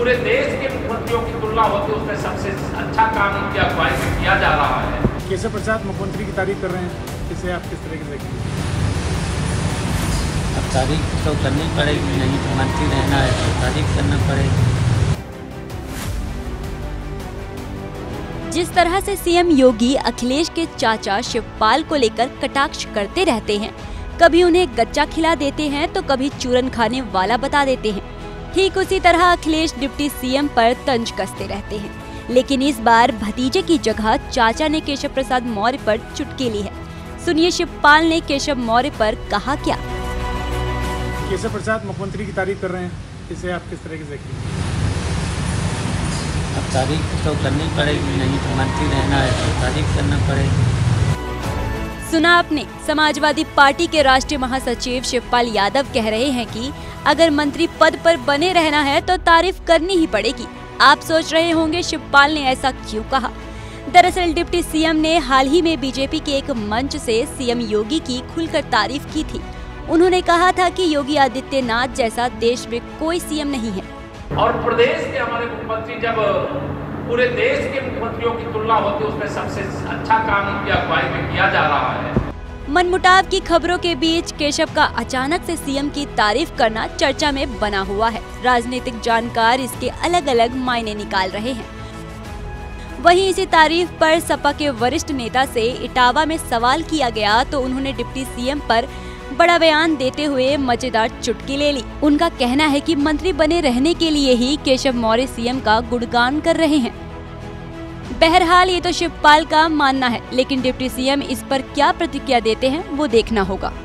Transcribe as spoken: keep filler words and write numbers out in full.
पूरे देश के मुख्यमंत्रियों की तुलना होती है उसमें सबसे अच्छा काम उनकी अगुवाई में किया जा रहा है। केशव प्रसाद मुख्यमंत्री की तारीफ कर रहे हैं, इसे आप किस तरह से देखेंगे? अब तारीफ तो करनी पड़ेगी, नहीं तो मंत्री रहना है तो तारीफ करना पड़ेगी। जिस तरह से सीएम योगी अखिलेश के चाचा शिवपाल को लेकर कटाक्ष करते रहते हैं, कभी उन्हें गच्चा खिला देते हैं तो कभी चूरन खाने वाला बता देते हैं, ठीक उसी तरह अखिलेश डिप्टी सीएम पर तंज कसते रहते हैं। लेकिन इस बार भतीजे की जगह चाचा ने केशव प्रसाद मौर्य पर चुटकी ली है। सुनिए शिवपाल ने केशव मौर्य पर कहा क्या। केशव प्रसाद मुख्यमंत्री की तारीफ कर रहे हैं, इसे आप किस तरह से देखेंगे? अब तारीफ तो करनी पड़ेगी, नहीं तो मंत्री रहना है तो तारीफ करना पड़ेगी। सुना आपने, समाजवादी पार्टी के राष्ट्रीय महासचिव शिवपाल यादव कह रहे हैं कि अगर मंत्री पद पर बने रहना है तो तारीफ करनी ही पड़ेगी। आप सोच रहे होंगे शिवपाल ने ऐसा क्यों कहा। दरअसल डिप्टी सीएम ने हाल ही में बीजेपी के एक मंच से सीएम योगी की खुलकर तारीफ की थी। उन्होंने कहा था कि योगी आदित्यनाथ जैसा देश में कोई सीएम नहीं है। और प्रदेश के हमारे मुख्यमंत्री जब पूरे देश के मुख्यमंत्रियों की तुलना होती है उसमें सबसे अच्छा काम उनकी अगुवाई में किया जा रहा है। मनमुटाव की खबरों के बीच केशव का अचानक से सीएम की तारीफ करना चर्चा में बना हुआ है। राजनीतिक जानकार इसके अलग अलग मायने निकाल रहे हैं। वहीं इसी तारीफ पर सपा के वरिष्ठ नेता से इटावा में सवाल किया गया तो उन्होंने डिप्टी सीएम पर बड़ा बयान देते हुए मजेदार चुटकी ले ली। उनका कहना है कि मंत्री बने रहने के लिए ही केशव मौर्य सीएम का गुणगान कर रहे हैं। बहरहाल ये तो शिवपाल का मानना है, लेकिन डिप्टी सीएम इस पर क्या प्रतिक्रिया देते हैं वो देखना होगा।